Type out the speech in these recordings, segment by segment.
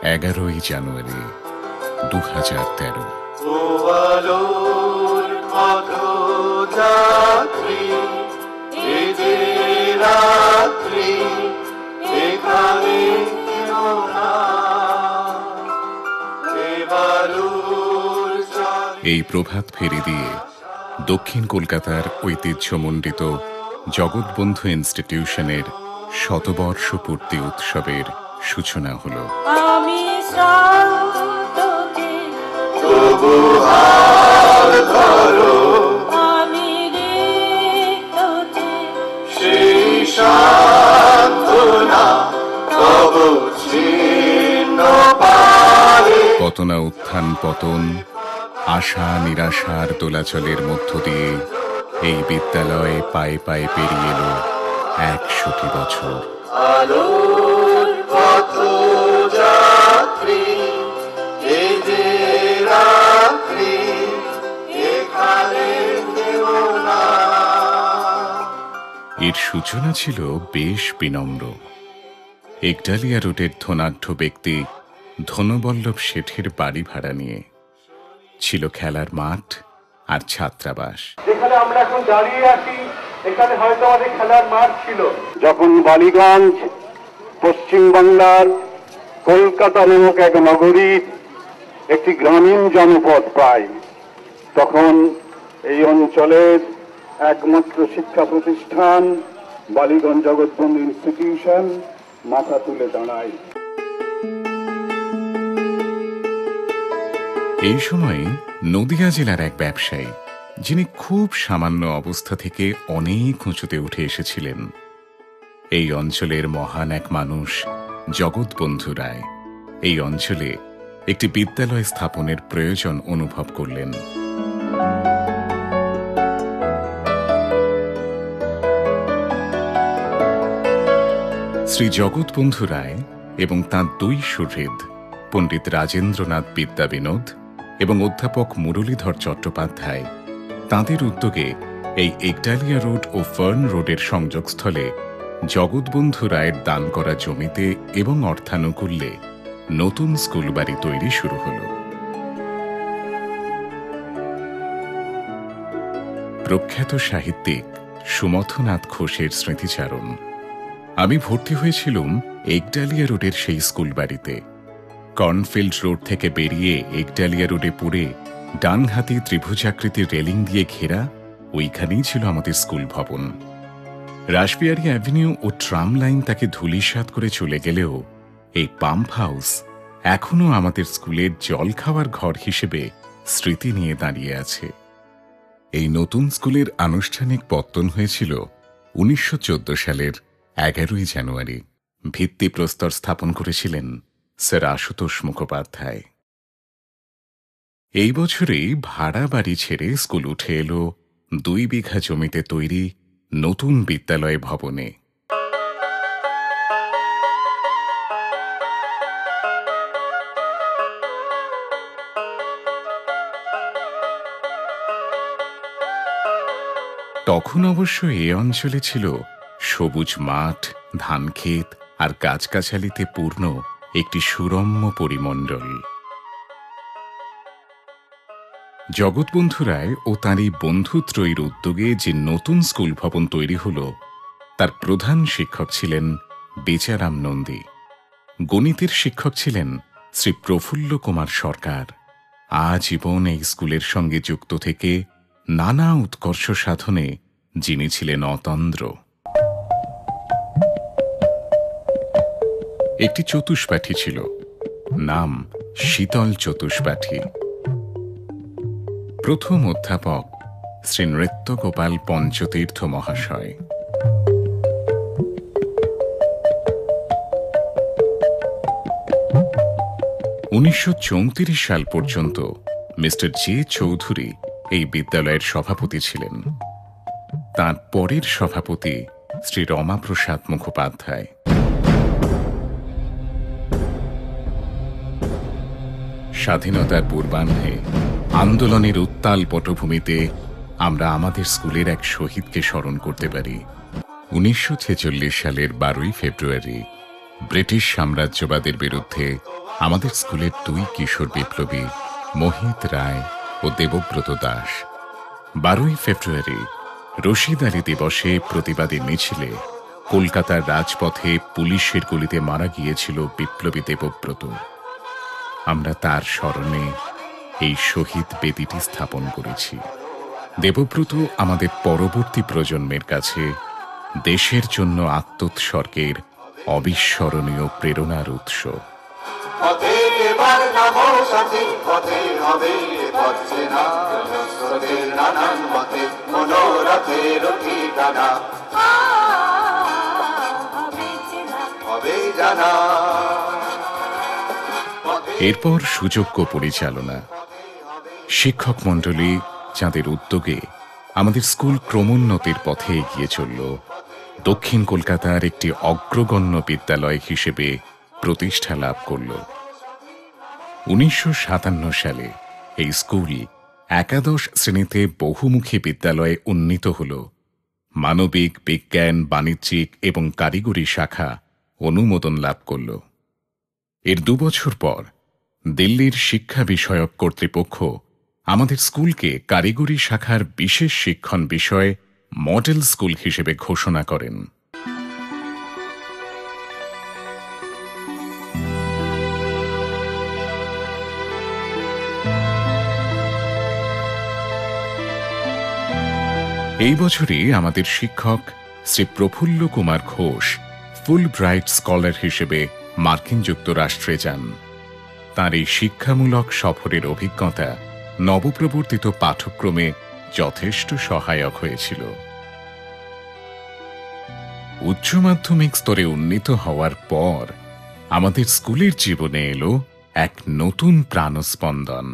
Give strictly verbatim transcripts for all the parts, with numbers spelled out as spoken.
এগারোই জানুয়ারি দু হাজার তেরো। এই প্রভাত ফেরি দিয়ে দক্ষিণ কলকাতার ঐতিহ্যমণ্ডিত জগৎবন্ধু ইনস্টিটিউশনের শতবর্ষ পূর্তি উৎসবের সূচনা হল। পতনা উত্থান পতন, আশা নিরাশার দোলাচলের মধ্য দিয়ে এই বিদ্যালয়ে পায়ে পায়ে পেরিয়ে এলো একশোটি বছর। এর সূচনা ছিল বেশ বিনম্র। একডালিয়া রোডের ধনাঢ্য ব্যক্তি ধনবল্লভ শেঠের বাড়ি ভাড়া নিয়ে ছিল খেলার মাঠ আর ছাত্রাবাস। যেখানে আমরা এখন দাঁড়িয়ে আছি, এখানে হয়তো আমাদের খেলার মাঠ ছিল। যখন বালিগঞ্জ পশ্চিমবাংলার কলকাতা নামক এক নগরীর একটি গ্রামীণ জনপদ প্রায়, তখন এই অঞ্চলের একমাত্র শিক্ষা প্রতিষ্ঠান বালিগঞ্জ জগৎবন্ধু ইনস্টিটিউশন মাথা তুলে দাঁড়ায়। এই সময়ে নদিয়া জেলার এক ব্যবসায়ী, যিনি খুব সামান্য অবস্থা থেকে অনেক উঁচুতে উঠে এসেছিলেন, এই অঞ্চলের মহান এক মানুষ জগৎবন্ধু রায় এই অঞ্চলে একটি বিদ্যালয় স্থাপনের প্রয়োজন অনুভব করলেন। শ্রী জগৎবন্ধু রায় এবং তাঁর দুই সুহৃদ পণ্ডিত রাজেন্দ্রনাথ বিদ্যাবিনোদ এবং অধ্যাপক মুরলীধর চট্টোপাধ্যায় তাঁদের উদ্যোগে এই একডালিয়া রোড ও ফার্ন রোডের সংযোগস্থলে জগৎবন্ধু রায়ের দান করা জমিতে এবং অর্থানুকূল্যে নতুন স্কুল বাড়ি তৈরি শুরু হল। প্রখ্যাত সাহিত্যিক সুমথনাথ ঘোষের স্মৃতিচারণ। আমি ভর্তি হয়েছিলাম একডালিয়া রোডের সেই স্কুল বাড়িতে। কর্নফিল্ড রোড থেকে বেরিয়ে একডালিয়া রোডে পড়ে ডানহাতি ত্রিভুজাকৃতির রেলিং দিয়ে ঘেরা ওইখানেই ছিল আমাদের স্কুল ভবন। রাসবিহারী অ্যাভিনিউ ও ট্রাম লাইন তাকে ধূলিসাৎ করে চলে গেলেও এই পাম্প হাউস এখনও আমাদের স্কুলের জল খাওয়ার ঘর হিসেবে স্মৃতি নিয়ে দাঁড়িয়ে আছে। এই নতুন স্কুলের আনুষ্ঠানিক পত্তন হয়েছিল উনিশশো চোদ্দ সালের এগারোই জানুয়ারি। ভিত্তিপ্রস্তর স্থাপন করেছিলেন স্যার আশুতোষ মুখোপাধ্যায়। এই বছরেই ভাড়া বাড়ি ছেড়ে স্কুল উঠে এলো দুই বিঘা জমিতে তৈরি নতুন বিদ্যালয় ভবনে। তখন অবশ্য এ অঞ্চলে ছিল সবুজ মাঠ, ধানক্ষেত আর গাছগাছালিতে পূর্ণ একটি সুরম্য পরিমণ্ডল। জগৎবন্ধু রায় ও তাঁর এই বন্ধুত্রয়ীর উদ্যোগে যে নতুন স্কুল ভবন তৈরি হল, তার প্রধান শিক্ষক ছিলেন বেচারাম নন্দী। গণিতের শিক্ষক ছিলেন শ্রী প্রফুল্ল কুমার সরকার। আজীবন এই স্কুলের সঙ্গে যুক্ত থেকে নানা উৎকর্ষ সাধনে যিনি ছিলেন অতন্দ্র। একটি চতুষ্পাঠী ছিল, নাম শীতল চতুষ্পাঠী। প্রথম অধ্যাপক শ্রী নৃত্যগোপাল পঞ্চতীর্থ মহাশয়। উনিশশো চৌত্রিশ সাল পর্যন্ত মিস্টার জে চৌধুরী এই বিদ্যালয়ের সভাপতি ছিলেন। তাঁর পরের সভাপতি শ্রী রমাপ্রসাদ মুখোপাধ্যায়। স্বাধীনতার পূর্বাহ্নে আন্দোলনের উত্তাল পটভূমিতে আমরা আমাদের স্কুলের এক শহীদকে স্মরণ করতে পারি। উনিশশো ছেচল্লিশ সালের বারোই ফেব্রুয়ারি ব্রিটিশ সাম্রাজ্যবাদের বিরুদ্ধে আমাদের স্কুলের দুই কিশোর বিপ্লবী মোহিত রায় ও দেবব্রত দাস বারোই ফেব্রুয়ারি রশিদ আলী দিবসে প্রতিবাদী মিছিলে কলকাতার রাজপথে পুলিশের গুলিতে মারা গিয়েছিল বিপ্লবী দেবব্রত। আমরা তার স্মরণে এই শহীদ বেদিটি স্থাপন করেছি। দেবব্রত আমাদের পরবর্তী প্রজন্মের কাছে দেশের জন্য আত্মোৎসর্গের অবিস্মরণীয় প্রেরণার উৎস। এরপর সুযোগ্য পরিচালনা, শিক্ষক মণ্ডলী যাদের উদ্যোগে আমাদের স্কুল ক্রমোন্নতির পথে এগিয়ে চলল, দক্ষিণ কলকাতার একটি অগ্রগণ্য বিদ্যালয় হিসেবে প্রতিষ্ঠা লাভ করল। উনিশশো সাতান্ন সালে এই স্কুল একাদশ শ্রেণীতে বহুমুখী বিদ্যালয়ে উন্নীত হল। মানবিক, বিজ্ঞান, বাণিজ্যিক এবং কারিগরি শাখা অনুমোদন লাভ করল। এর দুবছর পর দিল্লির শিক্ষা বিষয়ক কর্তৃপক্ষ আমাদের স্কুলকে কারিগরি শাখার বিশেষ শিক্ষণ বিষয়ে মডেল স্কুল হিসেবে ঘোষণা করেন। এই বছরই আমাদের শিক্ষক Shri Prafulla Kumar Ghosh Fulbright scholar হিসেবে মার্কিন যুক্তরাষ্ট্রে যান। তাঁর এই শিক্ষামূলক সফরের অভিজ্ঞতা নবপ্রবর্তিত পাঠ্যক্রমে যথেষ্ট সহায়ক হয়েছিল। উচ্চ মাধ্যমিক স্তরে উন্নীত হওয়ার পর আমাদের স্কুলের জীবনে এলো এক নতুন প্রাণস্পন্দন।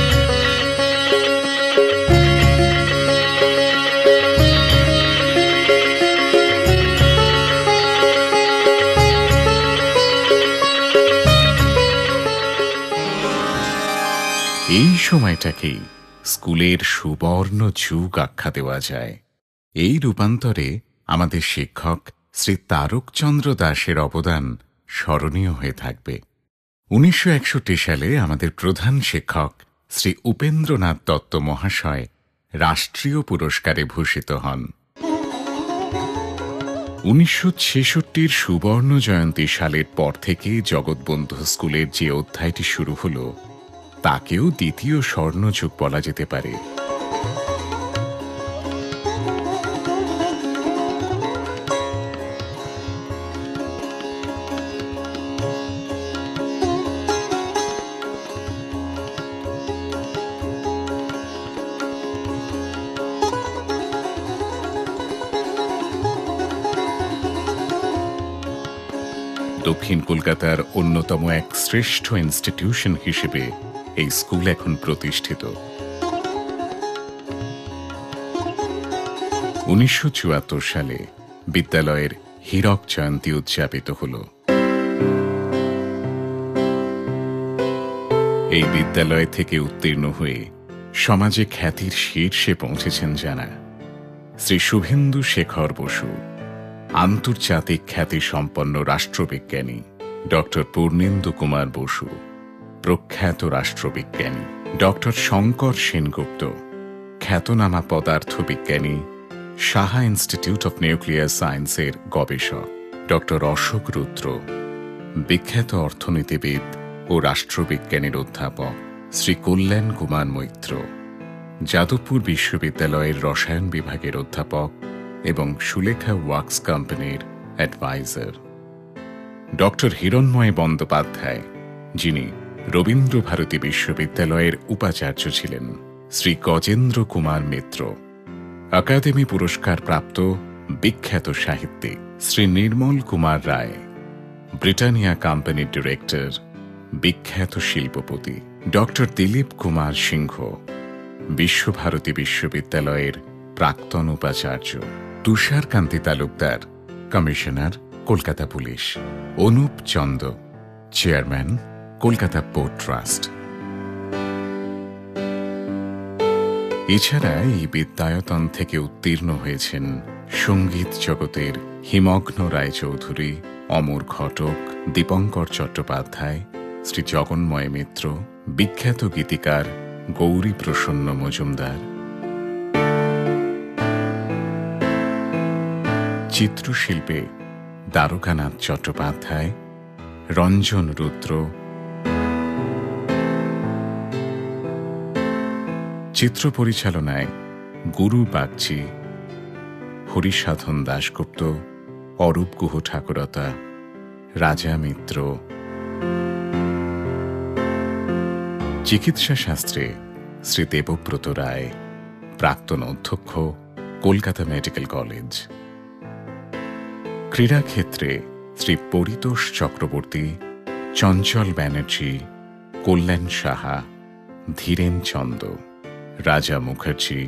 এই সময়টাকেই স্কুলের সুবর্ণ যুগ আখ্যা দেওয়া যায়। এই রূপান্তরে আমাদের শিক্ষক শ্রী তারকচন্দ্র দাসের অবদান স্মরণীয় হয়ে থাকবে। উনিশশো একষট্টি সালে আমাদের প্রধান শিক্ষক শ্রী উপেন্দ্রনাথ দত্ত মহাশয় রাষ্ট্রীয় পুরস্কারে ভূষিত হন। উনিশশো ছেষট্টির সুবর্ণ জয়ন্তী সালের পর থেকে জগৎবন্ধু স্কুলের যে অধ্যায়টি শুরু হল, তাকেও দ্বিতীয় স্বর্ণযুগ বলা যেতে পারে। দক্ষিণ কলকাতার অন্যতম এক শ্রেষ্ঠ ইনস্টিটিউশন হিসেবে এই স্কুল এখন প্রতিষ্ঠিত। উনিশশো চুয়াত্তর সালে বিদ্যালয়ের হীরক জয়ন্তী উদযাপিত হল। এই বিদ্যালয় থেকে উত্তীর্ণ হয়ে সমাজে খ্যাতির শীর্ষে পৌঁছেছেন যারা: শ্রী শুভেন্দু শেখর বসু, আন্তর্জাতিক খ্যাতি সম্পন্ন রাষ্ট্রবিজ্ঞানী; ডক্টর পূর্ণেন্দু কুমার বসু, প্রখ্যাত রাষ্ট্রবিজ্ঞানী; ডক্টর শঙ্কর সেনগুপ্ত, খ্যাতনামা পদার্থবিজ্ঞানী, সাহা ইনস্টিটিউট অফ নিউক্লিয়ার সায়েন্সের গবেষক; ডক্টর অশোক রুদ্র, বিখ্যাত অর্থনীতিবিদ ও রাষ্ট্রবিজ্ঞানের অধ্যাপক; শ্রী কল্যাণ কুমার মৈত্র, যাদবপুর বিশ্ববিদ্যালয়ের রসায়ন বিভাগের অধ্যাপক এবং সুলেখা ওয়ার্কস কোম্পানির অ্যাডভাইজার; ডক্টর হিরণময় বন্দ্যোপাধ্যায়, যিনি রবীন্দ্র ভারতী বিশ্ববিদ্যালয়ের উপাচার্য ছিলেন; শ্রী গজেন্দ্র কুমার মিত্র, একাডেমি পুরস্কার প্রাপ্ত বিখ্যাত সাহিত্যিক; শ্রী নির্মল কুমার রায়, ব্রিটানিয়া কোম্পানির ডিরেক্টর, বিখ্যাত শিল্পপতি; ডক্টর দিলীপ কুমার সিংহ, বিশ্বভারতী বিশ্ববিদ্যালয়ের প্রাক্তন উপাচার্য; Tusharkanti Talukdar, commissioner, Kolkata police; Anup Chanda, chairman, Kolkata port trust. এছাড়া এই বিদ্যায়তন থেকে উত্তীর্ণ হয়েছেন সঙ্গীত জগতের হিমগ্ন রায়চৌধুরী, অমর ঘটক, দীপঙ্কর চট্টোপাধ্যায়, শ্রী জগন্ময় মিত্র, বিখ্যাত গীতিকার গৌরী প্রসন্ন মজুমদার, চিত্রশিল্পে দ্বারকানাথ চট্টোপাধ্যায়, রঞ্জন রুদ্র, চিত্র পরিচালনায় গুরু বাগচি, হরিসাধন দাশগুপ্ত, অরূপ গুহ ঠাকুরতা, রাজা মিত্র, চিকিৎসা শাস্ত্রে শ্রী দেবব্রত রায়, প্রাক্তন অধ্যক্ষ, কলকাতা মেডিকেল কলেজ, ক্রীড়াক্ষেত্রে শ্রী পরিতোষ চক্রবর্তী, চঞ্চল ব্যানার্জি, কল্যাণ সাহা, ধীরেন চন্দ, রাজা মুখার্জি।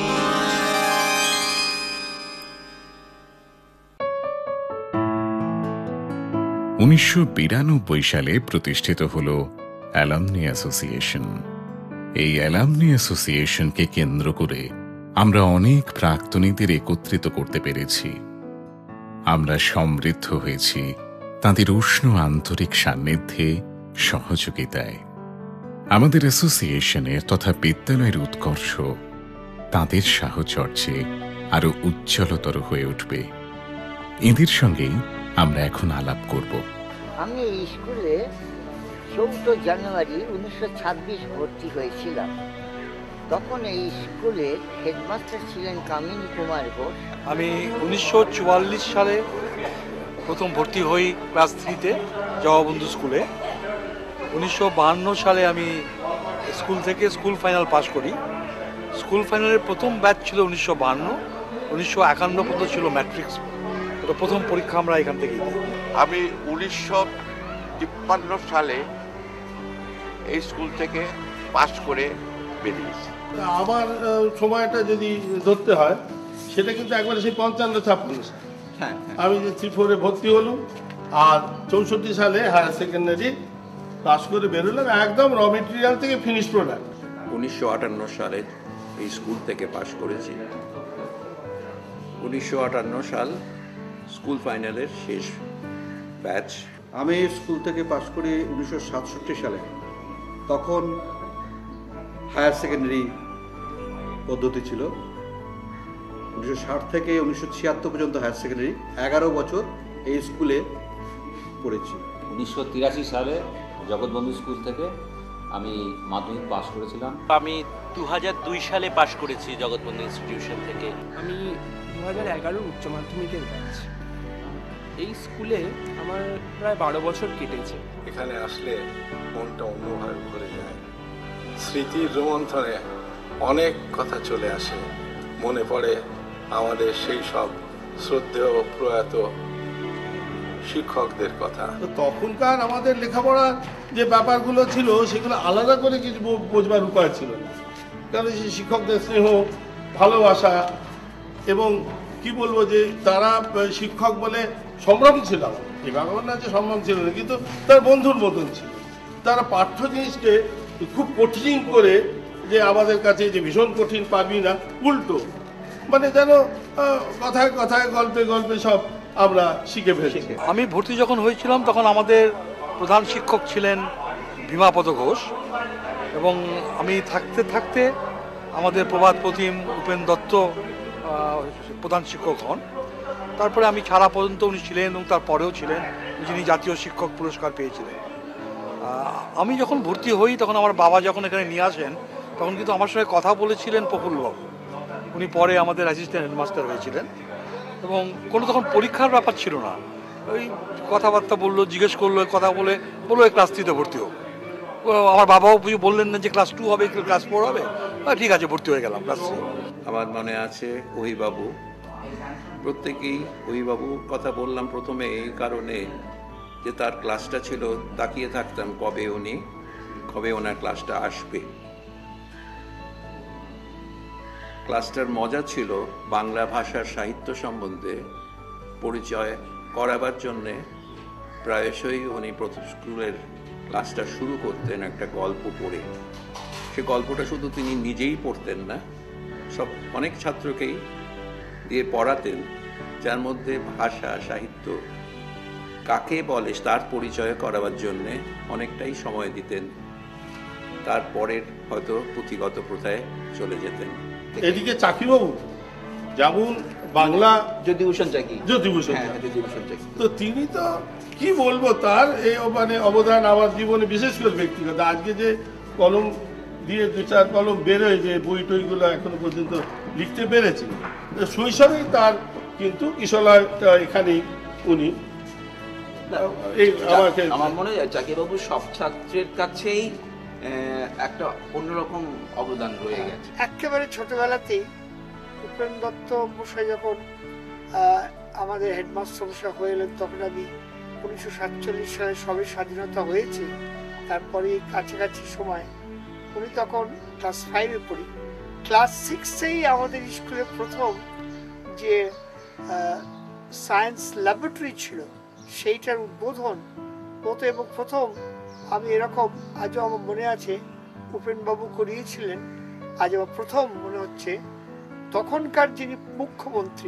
উনিশশো বিরানব্বই সালে প্রতিষ্ঠিত হল অ্যালামনি অ্যাসোসিয়েশন। এই অ্যালামনি অ্যাসোসিয়েশনকে কেন্দ্র করে আমরা অনেক প্রাক্তনীদের একত্রিত করতে পেরেছি। আমরা সমৃদ্ধ হয়েছি তাঁদের উষ্ণ আন্তরিক সান্নিধ্যে, সহযোগিতায়। আমাদের অ্যাসোসিয়েশনের তথা বিদ্যালয়ের উৎকর্ষ তাঁদের সাহচর্যে আরো উজ্জ্বলতর হয়ে উঠবে। এদের সঙ্গেই আমরা এখন আলাপ করব। আমি এই স্কুলে চৌদ্দ জানুয়ারি উনিশশো ছাব্বিশ ভর্তি হয়েছিলাম। তখন এই স্কুলের হেডমাস্টার ছিলেন কামিনী কুমার ঘোষ। আমি উনিশশো চুয়াল্লিশ সালে প্রথম ভর্তি হই ক্লাস থ্রিতে জগবন্ধু স্কুলে। উনিশশো বাহান্ন সালে আমি স্কুল থেকে স্কুল ফাইনাল পাশ করি। স্কুল ফাইনালের প্রথম ব্যাচ ছিল উনিশশো বাহান্ন, উনিশশো একান্ন পর্যন্ত ছিল ম্যাট্রিক্স। ওটা প্রথম পরীক্ষা আমরা এখান থেকেই দিই। আমি উনিশশো তিপ্পান্ন সালে এই স্কুল থেকে পাশ করে বেরিয়েছি। আমার সময়টা যদি ধরতে হয় সেটা কিন্তু একবারে সেই পঞ্চান্ন ছাপ্পান্ন সাল। আমি যে থ্রি ফোরে ভর্তি হলাম আর চৌষট্টি সালে হায়ার সেকেন্ডারি পাস করে বেরোলাম, একদম র মেটেরিয়াল থেকে ফিনিশ প্রোডাক্ট। উনিশশো আটান্ন সালে এই স্কুল থেকে পাশ করেছি। উনিশশো আটান্ন সাল স্কুল ফাইনালের শেষ ব্যাচ। আমি স্কুল থেকে পাশ করি উনিশশো সাতষট্টি সালে। তখন হায়ার সেকেন্ডারি পদ্ধতি ছিল। উনিশশো ষাট থেকে উনিশশো ছিয়াত্তর পর্যন্ত হায়ার সেকেন্ডারি, এগারো বছর এই স্কুলে পড়েছি। উনিশশো তিরাশি সালে জগৎবন্ধু স্কুল থেকে আমি মাধ্যমিক পাশ করেছিলাম। আমি দু হাজার দুই সালে পাশ করেছি জগৎবন্ধু ইনস্টিটিউশন থেকে। আমি দু হাজার এগারোর উচ্চ মাধ্যমিকের ব্যাচ। এই স্কুলে আমার প্রায় বারো বছর কেটেছে। এখানে আসলে মনটা অন্যভাবে ভরে যায়। স্মৃতির রোমন্থনে অনেক কথা চলে আসে। মনে পড়ে আমাদের সেই সব শ্রদ্ধেয় প্রয়াত শিক্ষকদের কথা। তো তখনকার আমাদের লেখাপড়া যে ব্যাপারগুলো ছিল সেগুলো আলাদা করে কিছু বোঝবার উপায় ছিল না। কারণ সেই শিক্ষকদের স্নেহ, ভালোবাসা এবং কি বলবো যে তারা শিক্ষক বলে সম্ভ্রম ছিল। এভাবে না যে সম্ভ্রম ছিল না, কিন্তু তার বন্ধুর মতন ছিল। তারা পাঠ্য জিনিসকে খুব কঠিন করে যে আমাদের কাছে যে ভীষণ কঠিন পাবি না, উল্টো মানে যেন কথায় কথায় গল্পে গল্পে সব আমরা শিখে ফেলেছি। আমি ভর্তি যখন হয়েছিলাম তখন আমাদের প্রধান শিক্ষক ছিলেন ভীমাপদ ঘোষ, এবং আমি থাকতে থাকতে আমাদের প্রভাত প্রতিম উপেন দত্ত প্রধান শিক্ষক হন। তারপরে আমি ছাড়া পর্যন্ত উনি ছিলেন এবং তারপরেও ছিলেন, যিনি জাতীয় শিক্ষক পুরস্কার পেয়েছিলেন। আমি যখন ভর্তি হই তখন আমার বাবা যখন এখানে নিয়ে আসেন তখন কিন্তু আমার সঙ্গে কথা বলেছিলেন প্রফুল্লবাবু। উনি পরে আমাদের অ্যাসিস্ট্যান্ট হেডমাস্টার হয়েছিলেন এবং কোনো তখন পরীক্ষার ব্যাপার ছিল না। ওই কথাবার্তা বললো, জিজ্ঞেস করলো, কথা বলে বললো ক্লাস থ্রিতে ভর্তি হোক। আমার বাবাও বললেন না যে ক্লাস টু হবে, ক্লাস ফোর হবে। ঠিক আছে, ভর্তি হয়ে গেলাম ক্লাস থ্রি। আমার মনে আছে ওহিবাবু, প্রত্যেকেই ওহিবাবুর কথা বললাম প্রথমে এই কারণে যে তার ক্লাসটা ছিল, তাকিয়ে থাকতাম কবে উনি কবে ওনার ক্লাসটা আসবে। ক্লাসটার মজা ছিল বাংলা ভাষার সাহিত্য সম্বন্ধে পরিচয় করাবার জন্যে প্রায়শই উনি প্রথম স্কুলের ক্লাসটা শুরু করতেন একটা গল্প পড়ে। সে গল্পটা শুধু তিনি নিজেই পড়তেন না, সব অনেক ছাত্রকেই দিয়ে পড়াতেন, যার মধ্যে ভাষা, সাহিত্য কাকে বলে তার পরিচয় করাবার জন্যে অনেকটাই সময় দিতেন, তারপরের হয়তো পুঁথিগত প্রথায় চলে যেতেন। এদিকে চাকিবাবু যেমন বাংলা জ্যোতিভূষণ চাকি জ্যোতিভূষণ হ্যাঁ জ্যোতিভূষণ চাকি তো তিনি তো কি বলবো তার এই মানে অবদান আমার জীবনে বিশেষ করে ব্যক্তিগত। আজকে যে কলম দিয়ে দু চার কলম বেরোয়, যে বই টইগুলো এখনো পর্যন্ত লিখতে পেরেছি, শৈশবেই তার কিন্তু কিশোরলয়টা এখানেই উনি এই আমাকে আমার মনে হয় চাকিবাবু সব ছাত্রের কাছেই একটা অন্যরকম অবদান রয়ে গেছে। একেবারে ছোটবেলাতেই উপেন দত্ত মশাই যখন আমাদের হেডমাস্টার মশাই হয়ে এলেন, তখন আমি উনিশশো সাতচল্লিশ সালে সবে স্বাধীনতা হয়েছে, তারপরে কাছাকাছি সময় উনি তখন ক্লাস ফাইভে পড়ি। ক্লাস সিক্সেই আমাদের স্কুলে প্রথম যে সায়েন্স ল্যাবরেটরি ছিল সেইটার উদ্বোধন হতো, এবং প্রথম আমি এরকম আজও আমার মনে আছে উপেনবাবু করিয়েছিলেন। আজ আমার প্রথম মনে হচ্ছে তখনকার যিনি মুখ্যমন্ত্রী,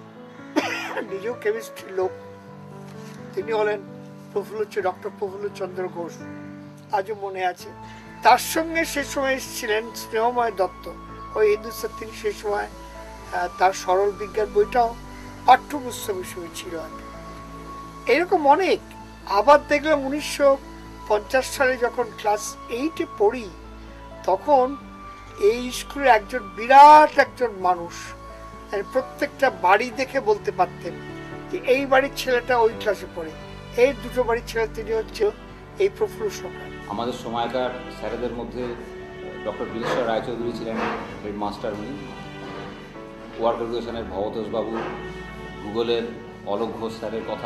নিজেও কেমিস্ট্রির লোক, তিনি হলেন প্রফুল্ল ডক্টর প্রফুল্ল চন্দ্র ঘোষ, আজও মনে আছে। তার সঙ্গে সে সময় এসেছিলেন স্নেহময় দত্ত, ওই হিন্দুস্তান, তিনি সেই সময় তার সরল বিজ্ঞান বইটাও পাঠ্যপুস্তক হিসেবে ছিল। এরকম অনেক। আবার দেখলাম উনিশশো পঞ্চাশ সালে যখন ক্লাস এইটে পড়ি, তখন এই স্কুলে একজন বিরাট একজন মানুষ, প্রত্যেকটা বাড়ি দেখে বলতে পারতেন যে এই বাড়ির ছেলেটা ওই ক্লাসে পড়ে, এই দুটো বাড়ির ছেলে তিনি হচ্ছে এই প্রফুল্ল সরকার। আমাদের সময়কার স্যারেদের মধ্যে ডক্টর বিলেশ্বর রায়চৌধুরী ছিলেন হেডমাস্টার, উনি ওয়ার্ক এডুকেশনের ভবতোষবাবু, ভূগোলের অলোক ঘোষ স্যারের কথা,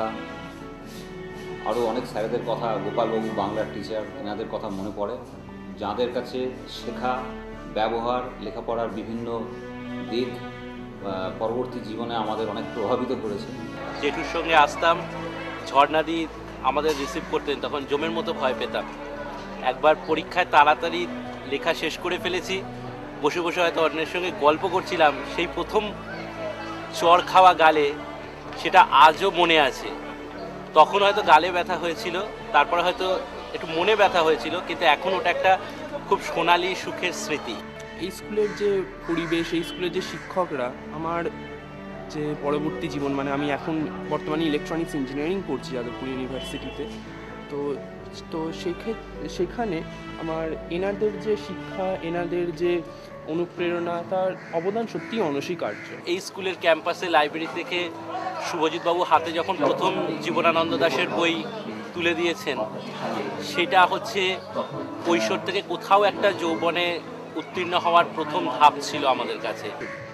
আরও অনেক স্যারেদের কথা, গোপালবাবু বাংলার টিচার, এনাদের কথা মনে পড়ে, যাদের কাছে শেখা, ব্যবহার, লেখাপড়ার বিভিন্ন দিক পরবর্তী জীবনে আমাদের অনেক প্রভাবিত করেছে। জেঠুর সঙ্গে আসতাম, ঝর্ণাদি আমাদের রিসিভ করতেন, তখন জমের মতো ভয় পেতাম। একবার পরীক্ষায় তাড়াতাড়ি লেখা শেষ করে ফেলেছি, বসে বসে হয়তো অন্যের সঙ্গে গল্প করছিলাম, সেই প্রথম চড় খাওয়া গালে, সেটা আজও মনে আছে। তখন হয়তো গালে ব্যথা হয়েছিল, তারপরে হয়তো একটু মনে ব্যথা হয়েছিল, কিন্তু এখন ওটা একটা খুব সোনালি সুখের স্মৃতি। এই স্কুলের যে পরিবেশ, এই স্কুলের যে শিক্ষকরা, আমার যে পরবর্তী জীবন, মানে আমি এখন বর্তমানে ইলেকট্রনিক্স ইঞ্জিনিয়ারিং পড়ছি যাদবপুর ইউনিভার্সিটিতে, তো তো সেখানে আমার এনাদের যে শিক্ষা, এনাদের যে অনুপ্রেরণা, তার অবদান সত্যিই অনস্বীকার্য। এই স্কুলের ক্যাম্পাসে লাইব্রেরি থেকে শুভজিৎবাবু হাতে যখন প্রথম জীবনানন্দ দাশের বই তুলে দিয়েছেন, সেটা হচ্ছে কৈশোর থেকে কোথাও একটা যৌবনে উত্তীর্ণ হওয়ার প্রথম ধাপ ছিল আমাদের কাছে।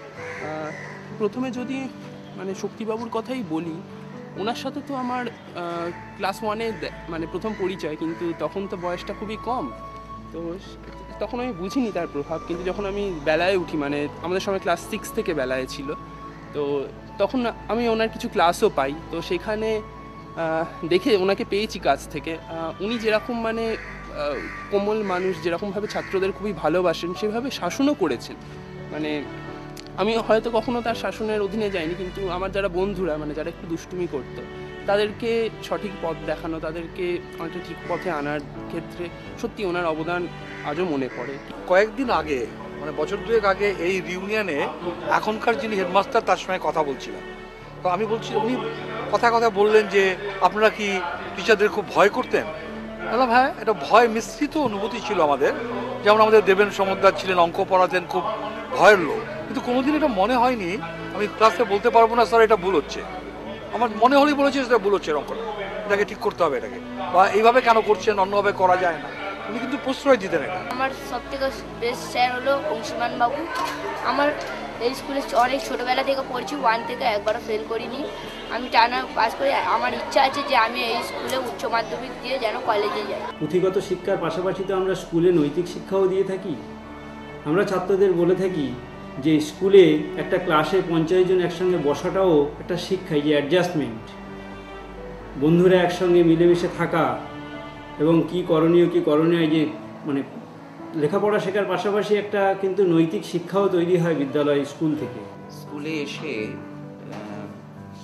প্রথমে যদি মানে শক্তিবাবুর কথাই বলি, ওনার সাথে তো আমার ক্লাস ওয়ানে মানে প্রথম পরিচয়, কিন্তু তখন তো বয়সটা খুবই কম, তো তখন আমি বুঝিনি তার প্রভাব। কিন্তু যখন আমি বেলায় উঠি, মানে আমাদের সময় ক্লাস সিক্স থেকে বেলায় ছিল, তো তখন আমি ওনার কিছু ক্লাসও পাই, তো সেখানে দেখে ওনাকে পেয়েছি কাছ থেকে। উনি যেরকম মানে কোমল মানুষ, যেরকমভাবে ছাত্রদের খুবই ভালোবাসেন, সেভাবে শাসনও করেছেন। মানে আমি হয়তো কখনো তার শাসনের অধীনে যাইনি, কিন্তু আমার যারা বন্ধুরা, মানে যারা একটু দুষ্টুমি করতো, তাদেরকে সঠিক পথ দেখানো, তাদেরকে অনেকটা ঠিক পথে আনার ক্ষেত্রে সত্যি ওনার অবদান আজও মনে পড়ে। কয়েকদিন আগে, মানে বছর দুয়েক আগে, এই রিউনিয়নে এখনকার যিনি হেডমাস্টার তার সঙ্গে কথা বলছিলাম, তো আমি বলছি, উনি কথা কথা বললেন যে আপনারা কি টিচারদের খুব ভয় করতেন? বললাম হ্যাঁ, এটা ভয় মিশ্রিত অনুভূতি ছিল আমাদের। যেমন আমাদের দেবেন সমদ্দার ছিলেন, অঙ্ক পড়াতেন, খুব ভয়ের লোক, কিন্তু কোনোদিন এটা মনে হয়নি আমি ক্লাসে বলতে পারবো না স্যার এটা ভুল হচ্ছে। আমার মনে হলেই বলেছে সেটা ভুল হচ্ছে, অঙ্কটা এটাকে ঠিক করতে হবে, এটাকে বা এইভাবে কেন করছেন, অন্যভাবে করা যায় না। উনি কিন্তু প্রশ্রয় দিতেন এটা। আমার সব থেকে বেস্ট স্যার হলো অংশুমান বাবু। আমার এই স্কুলে অনেক ছোটোবেলা থেকে পড়ছি, ওয়ান থেকে একবারও ফেল করিনি, আমি টানা পাস করি। আমার ইচ্ছা আছে যে আমি এই স্কুলে উচ্চ মাধ্যমিক দিয়ে যেন কলেজে যাই। পুঁথিগত শিক্ষার পাশাপাশি তো আমরা স্কুলে নৈতিক শিক্ষাও দিয়ে থাকি। আমরা ছাত্রদের বলে থাকি যে স্কুলে একটা ক্লাসে পঞ্চাশ জন একসঙ্গে বসাটাও একটা শিক্ষা, যে অ্যাডজাস্টমেন্ট, বন্ধুরা একসঙ্গে মিলেমিশে থাকা, এবং কি করণীয় কি করণীয়, যে মানে লেখাপড়া শেখার পাশাপাশি একটা কিন্তু নৈতিক শিক্ষাও তৈরি হয় বিদ্যালয় স্কুল থেকে। স্কুলে এসে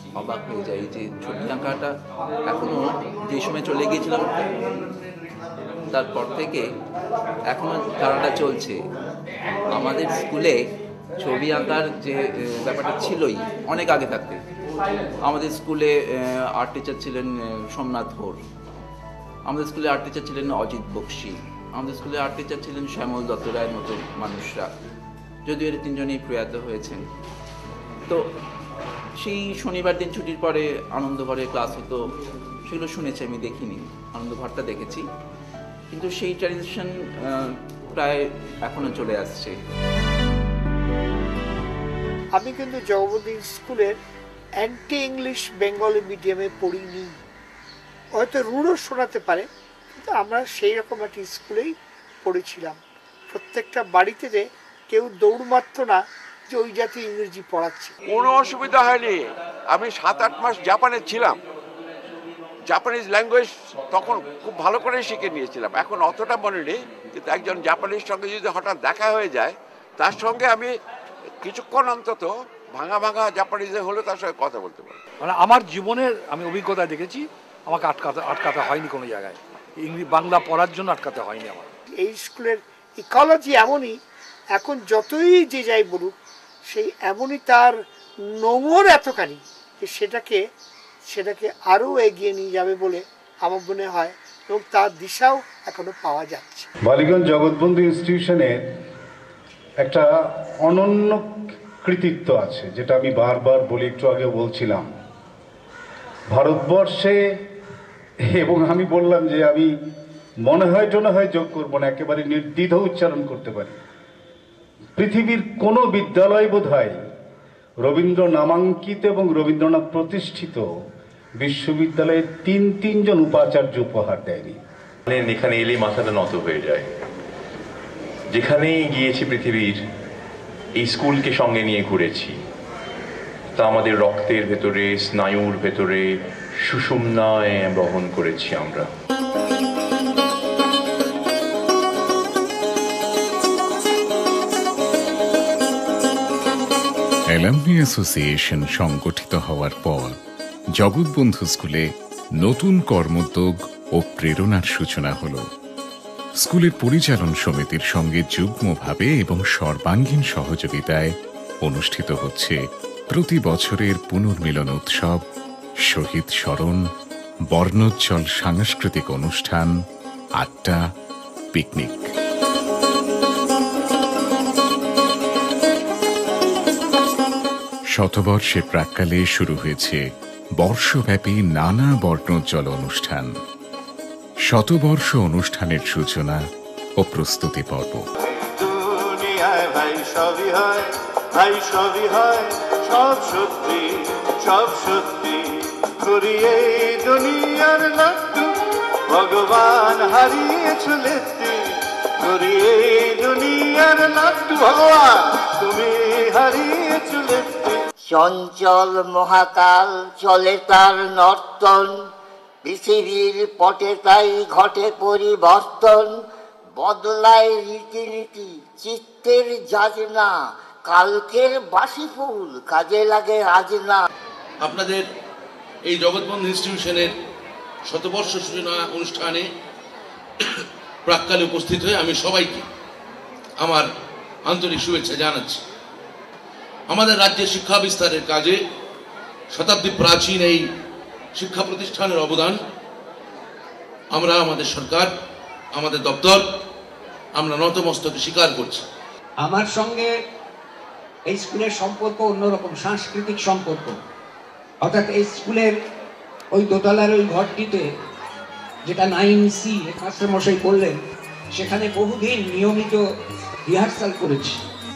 অবাক হয়ে যাই যে ছবি আঁকাটা এখনও যে সময় চলে গিয়েছিলাম তারপর থেকে এখনও ধারাটা চলছে। আমাদের স্কুলে ছবি আঁকার যে ব্যাপারটা ছিলই অনেক আগে থাকতে। আমাদের স্কুলে আর্ট টিচার ছিলেন সোমনাথ ঘোষ, আমাদের স্কুলে আর্ট টিচার ছিলেন অজিত বক্সি, আমাদের স্কুলে আর্ট টিচার ছিলেন শ্যামল দত্ত রায়ের মতো মানুষরা, যদিও এর তিনজনেই প্রয়াত হয়েছেন। তো সেই শনিবার দিন ছুটির পরে আনন্দঘরে ক্লাস হতো, সেগুলো শুনেছি, আমি দেখিনি, আনন্দঘরটা দেখেছি, কিন্তু সেই ট্র্যাডিশন প্রায় এখনো চলে আসছে। আমি কিন্তু জগবতী স্কুলের অ্যান্টি ইংলিশ বেঙ্গলি মিডিয়ামে পড়িনি, হয়তো রুড়ও শোনাতে পারে, কিন্তু আমরা সেই রকম একটা স্কুলেই পড়েছিলাম। প্রত্যেকটা বাড়িতে যে কেউ দৌড় মারত না যে ওই জাতীয় ইংরেজি পড়াচ্ছে। কোনো অসুবিধা হয়নি। আমি সাত আট মাস জাপানে ছিলাম, জাপানিজ ল্যাঙ্গুয়েজ তখন খুব ভালো করে শিখে নিয়েছিলাম। এখন অতটা মনে নেই, কিন্তু একজন জাপানির সঙ্গে যদি হঠাৎ দেখা হয়ে যায়, তার সঙ্গে আমি কিছুক্ষণ অন্তত ভাঙা ভাঙা জাপানিজে হলে তার সঙ্গে কথা বলতে পারি। মানে আমার জীবনের আমি অভিজ্ঞতা দেখেছি, আমাকে আটকাতে আটকাতে হয়নি কোনো জায়গায়, ইংরেজি বাংলা পড়ার জন্য আটকাতে হয়নি আমার। এই স্কুলের ইকোলজি এমনই, এখন যতই যে যাই বলুক, সেই এমনই তার নোংর এতখানি যে সেটাকে সেটাকে আরও এগিয়ে নিয়ে যাবে বলে আমার মনে হয়, এবং তার দিশাও এখনো পাওয়া যাচ্ছে। বালিগঞ্জ জগৎবন্ধু ইনস্টিটিউশনের একটা অনন্য কৃতিত্ব আছে, যেটা আমি বারবার বলি, একটু আগে বলছিলাম। ভারতবর্ষে, এবং আমি বললাম যে আমি মনে হয় টনে হয় যোগ করবো না, একেবারে নির্দ্বিধ উচ্চারণ করতে পারি, পৃথিবীর কোনো বিদ্যালয় বোধহয় রবীন্দ্র নামাঙ্কিত এবং রবীন্দ্রনাথ প্রতিষ্ঠিত বিশ্ববিদ্যালয়ে তিন তিনজন উপাচার্য উপহার দেয়নি। এখানে এলে মাথাটা নত হয়ে যায়। যেখানেই গিয়েছি পৃথিবীর, এই স্কুলকে সঙ্গে নিয়ে ঘুরেছি। তা আমাদের রক্তের ভেতরে, স্নায়ুর ভেতরে সুষুম্নায় বহন করেছি আমরা। অ্যালামনি অ্যাসোসিয়েশন সংগঠিত হওয়ার পর জগৎবন্ধু স্কুলে নতুন কর্মোদ্যোগ ও প্রেরণার সূচনা হল। স্কুলের পরিচালন সমিতির সঙ্গে যুগ্মভাবে এবং সর্বাঙ্গীন সহযোগিতায় অনুষ্ঠিত হচ্ছে প্রতি বছরের পুনর্মিলন উৎসব, শহীদ স্মরণ, বর্ণোজ্জ্বল সাংস্কৃতিক অনুষ্ঠান, আড্ডা, পিকনিক। শতবর্ষের প্রাক্কালে শুরু হয়েছে বর্ষব্যাপী নানা বর্ণোজ্জ্বল অনুষ্ঠান। শতবর্ষ অনুষ্ঠানের সূচনা ও প্রস্তুতি পর্ব। দুনিয়ায় ভাই সবই হয়, ভাই সবই হয়, সব সত্যি, সব সত্যি, ঘুরিয়ে দুনিয়ার লাট্টু ভগবান হারিয়েছো লেত্তি, ঘুরিয়ে দুনিয়ার লাট্টু ভগবান তুমি হারিয়েছো লেত্তি। চঞ্চল মহাকাল চলে তার নর্তন, পৃথিবীর পটে তাই ঘটে পরিবর্তন, বদলায় রীতিনীতি চিত্তের যাজনা, কালকের বাসি ফুল কাজে লাগে আজ না। আপনাদের এই জগৎবন্ধু ইনস্টিটিউশনের শতবর্ষ সূচনা অনুষ্ঠানে প্রাক্কালে উপস্থিত হয়ে আমি সবাইকে আমার আন্তরিক শুভেচ্ছা জানাচ্ছি। আমাদের রাজ্যের শিক্ষা বিস্তারের কাজে শতাব্দী প্রাচীন এই শিক্ষা প্রতিষ্ঠানের অবদান আমরা, আমাদের সরকার, আমাদের দপ্তর, আমরা নতমস্তকে স্বীকার করছি। আমার সঙ্গে এই স্কুলের সম্পর্ক অন্যরকম, সাংস্কৃতিক সম্পর্ক। অর্থাৎ এই স্কুলের ওই দোতলার ওই ঘরটিতে, যেটা নাইন সি মাস্টার মশাই করলেন, সেখানে বহুদিন নিয়মিত রিহার্সাল করেছি।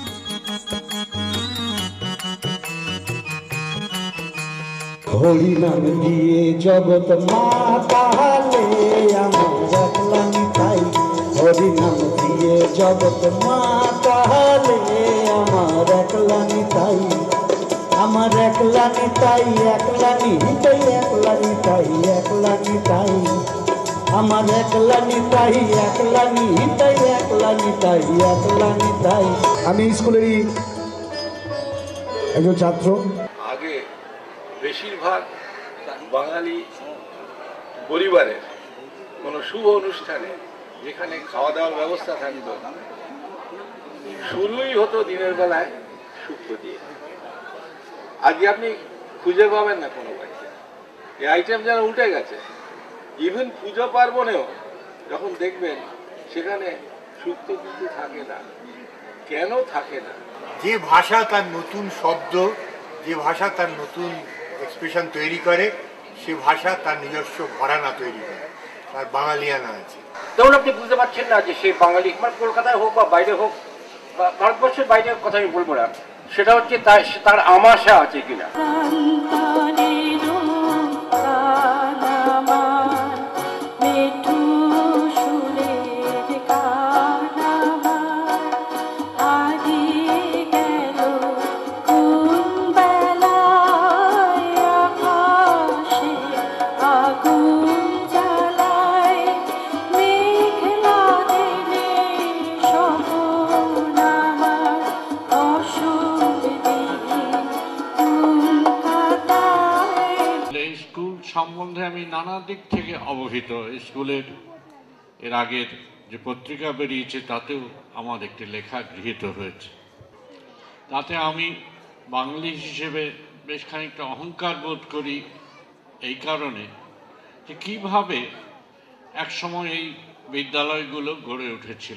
হরিনাম দিয়ে জগৎ মাতালে আমার একলা নিতাই, হরিনাম দিয়ে জগৎ মাতালে আমার একলা নিতাই, আমার একলা নিতাই, একলা নিতাই, একলা নিতাই, একলা নিতাই, আমার একলা নিতাই, একলা নিতাই, একলা নিতাই, একলা নিতাই। আমি স্কুলেরই একজন ছাত্র। আগে বেশিরভাগ বাঙালি পরিবারের কোনো শুভ অনুষ্ঠানে যেখানে খাওয়া দাওয়ার ব্যবস্থা থাকতো শুরুই হতো দিনের বেলায় শুক্তো দিয়ে। আজকে আপনি খুঁজে পাবেন না কোনো বাড়িতে, এই আইটেম যেন উঠে গেছে। ইভেন পুজো পার্বণেও যখন দেখবেন সেখানে শুক্তো কিন্তু থাকে না। কেন থাকে না? যে ভাষা তার নতুন শব্দ, যে ভাষা তার নতুন এক্সপ্রেশন তৈরি করে, সে ভাষা তার নিজস্ব ঘরানা তৈরি করে, তার বাঙালিয়ানা আছে। তখন আপনি বুঝতে পারছেন না যে সে বাঙালি, মানে কলকাতায় হোক বা বাইরে হোক বা ভারতবর্ষের বাইরের কথা আমি বলবো না, সেটা হচ্ছে তার তার আমাশা আছে কিনা। সম্বন্ধে আমি নানা দিক থেকে অবহিত। স্কুলের এর আগের যে পত্রিকা বেরিয়েছে তাতেও আমার একটি লেখা গৃহীত হয়েছে। তাতে আমি বাঙালি হিসেবে বেশ খানিকটা অহংকার বোধ করি এই কারণে যে কীভাবে একসময় এই বিদ্যালয়গুলো গড়ে উঠেছিল।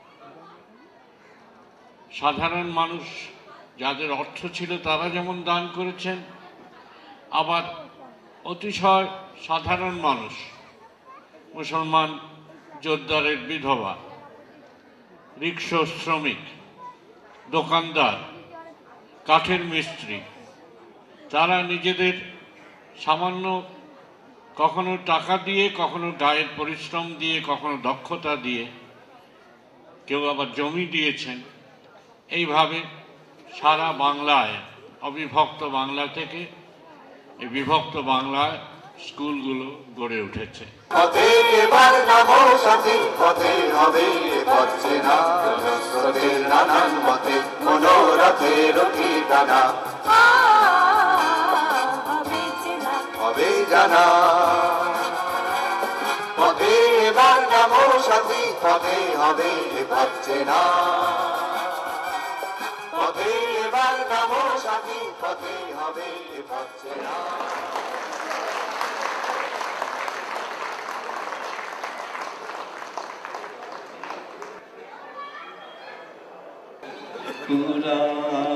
সাধারণ মানুষ যাদের অর্থ ছিল তারা যেমন দান করেছেন, আবার অতিশয় সাধারণ মানুষ, মুসলমান জোরদারের বিধবা, রিক্সা শ্রমিক, দোকানদার, কাঠের মিস্ত্রি, তারা নিজেদের সামান্য কখনো টাকা দিয়ে, কখনো গায়ের পরিশ্রম দিয়ে, কখনো দক্ষতা দিয়ে, কেউ আবার জমি দিয়েছেন। এইভাবে সারা বাংলায়, অবিভক্ত বাংলা থেকে এই বিভক্ত বাংলায় স্কুলগুলো গড়ে উঠেছে। জানা পথে এবার নামো সাথী, পথে হবে পাচ্ছে না, পথে এবার নামো সাথী, পথে হবে পাচ্ছে না। পুরা